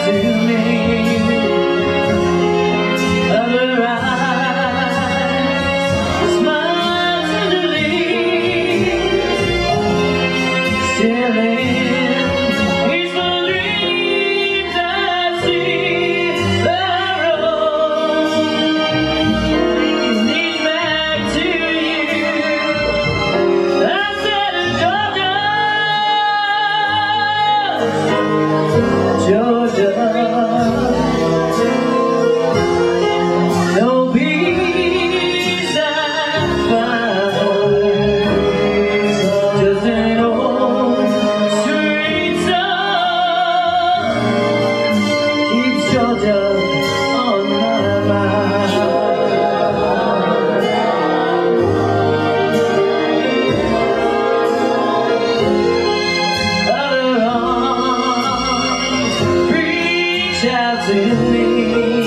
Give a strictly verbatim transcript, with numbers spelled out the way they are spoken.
to me. Other eyes smile tenderly, still in peaceful dreams I see the road leads back to you. I said, Georgia, no peace I find, just an old sweet song keeps Georgia on my mind. Other arms reach out to me.